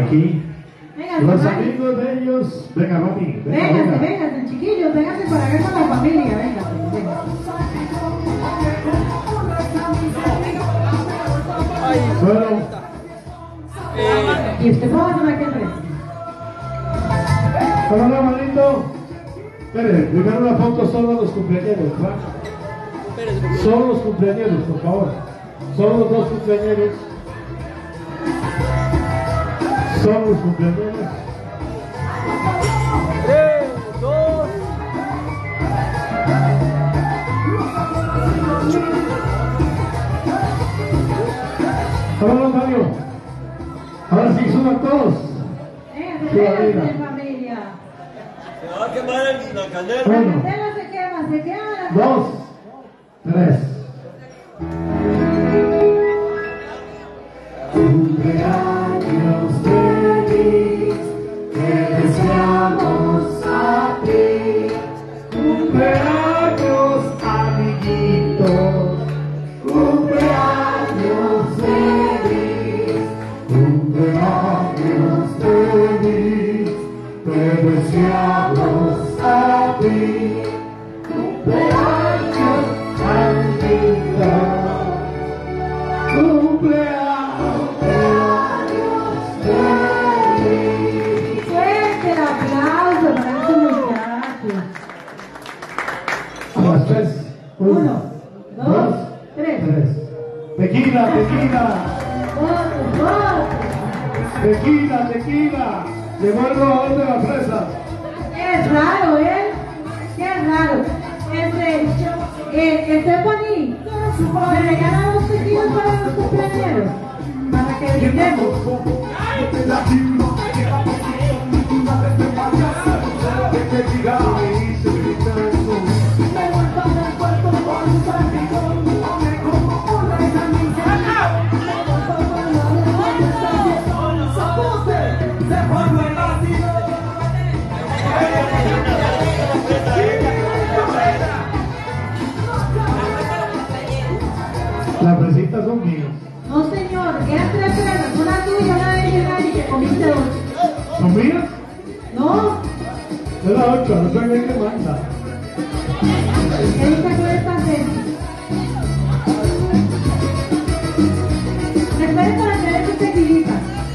aquí. Véngase, Los Mari. amigos de ellos, venga, mami, Véngase, véngase, chiquillos, véngase para acá con la familia, véngase, véngase. Bueno, Y usted cómo va a tomar aquí al frente. ¿cómo no, manito? Espere, primero una foto solo a los cumpleañeros, ¿va? Solo los cumpleañeros, por favor. Solo los dos cumpleañeros. Solo los cumpleañeros. 3, 2. Vámonos, Mario. Ahora sí, suban todos. Véngase, véngase, familia. Se va a quemar la candela. La Uno, candela se quema la 2, 3. Cumpleaños feliz, te deseamos a ti. Cumpleaños, amiguitos. Cumpleaños feliz, cumpleaños feliz, te deseamos a ti. Cumpleaños, amiguitos. Cumpleaños feliz. Fuerte el aplauso para estos muchachos. A las 3. 1, 2, 3. Tequila, tequila, Votos. tequila, tequila. Llegó el robador de las fresas. Es raro, ¿eh? Qué raro. Stephanie, ¿me regalan los tequilas para los cumpleaños? Para que brindemos. Las fresitas son mías. No, señor, eran 3 fresas, una tuya, una de ella y una de ella, que comiste 8. ¿Son mías? No, Es la 8, no soy el que manda. ¿qué dice con el pastel? Esperen para traer sus tequilitas.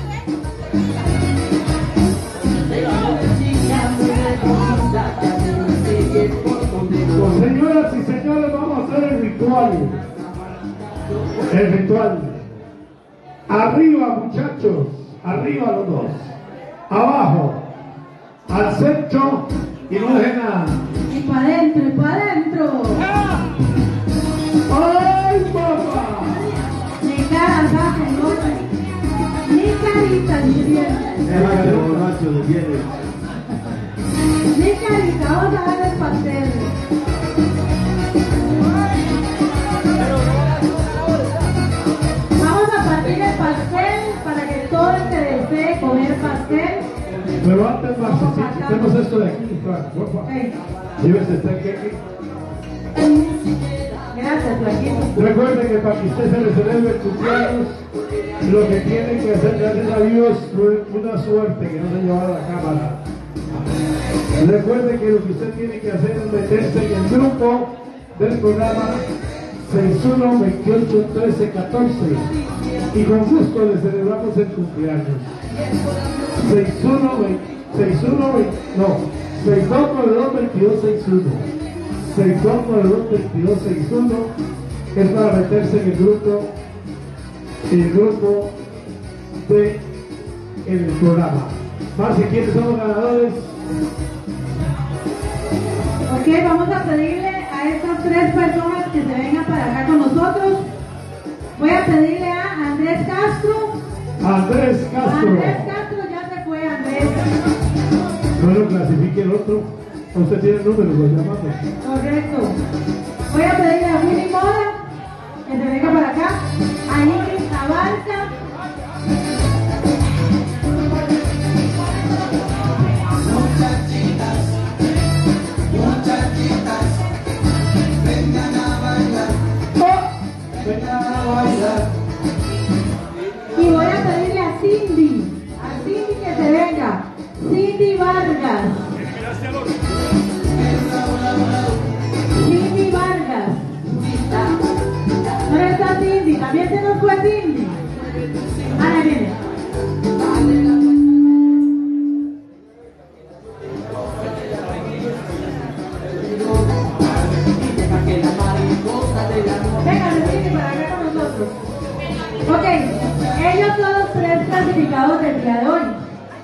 Señoras y señores, vamos a hacer el ritual. El ritual. Arriba, muchachos. Arriba los dos. Abajo. Al centro y no dejen nada. Y para adentro, y para adentro. ¡Ay, papá! Ni cara, baja, no. Ni carita, ni bien. Déjale borracho de bienes. Ni carita, vamos a dar el pastel. Vamos a partir el pastel para que todo el que desee comer pastel. Pero antes, Marcia, sí, hacemos esto de aquí, por favor. Venga. Llévese este queque. Gracias, Flaquito. Recuerden que para que usted se le celebre el cumpleaños, lo que tiene que hacer, gracias a Dios, fue una suerte que no se llevara la cámara. Recuerde que lo que usted tiene que hacer es meterse en el grupo del programa 61 28 13 14 y con gusto le celebramos el cumpleaños. 6292 2261 6292 2261 es para meterse en el grupo de el programa. Más si quiénes son los ganadores. Ok, vamos a pedirle a estas 3 personas que se vengan para acá con nosotros. Voy a pedirle a Andrés Castro. Andrés Castro. Andrés Castro ya se fue, Andrés. Bueno, clasifique el otro. Usted tiene el número, lo llamamos. Correcto. Voy a pedirle a Willy Mora que se venga para acá. A Ingrid Abarca. Y voy a pedirle a Cindy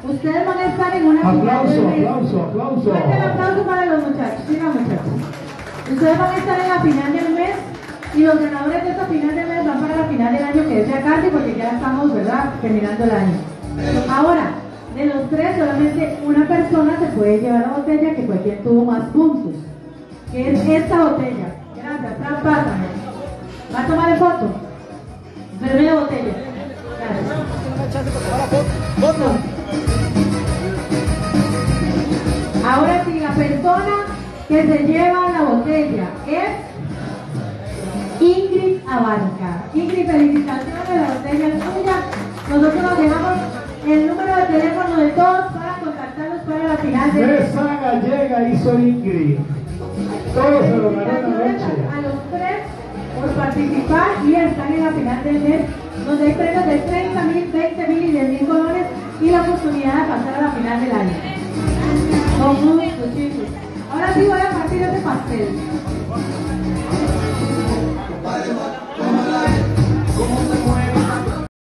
Ustedes van a estar en una final del Aplauso, mes. aplauso, aplauso. Fuerte el aplauso para los muchachos. Sigan, muchachos. Ustedes van a estar en la final del mes y los ganadores de esta final del mes van para la final del año, que es ya casi, porque ya estamos, ¿verdad?, terminando el año. Ahora, de los tres, solamente una persona se puede llevar la botella, que fue quien tuvo más puntos, que es esta botella. Gracias, Fran, pásame. ¿Va a tomar el foto? Verme la botella. Gracias. Ahora sí, la persona que se lleva la botella es Ingrid Abarca. Ingrid, felicitaciones, la botella es tuya. Nosotros nos dejamos el número de teléfono de todos para contactarlos para la final de Mesa gallega hizo Ingrid. Todo se lo ganó en la noche. a los tres por participar y están en la final del mes, donde hay premios de 30.000, 20.000 y 10.000 colones y la oportunidad de pasar a la final del año. Con muchos chicos. Ahora sí voy a partir este pastel.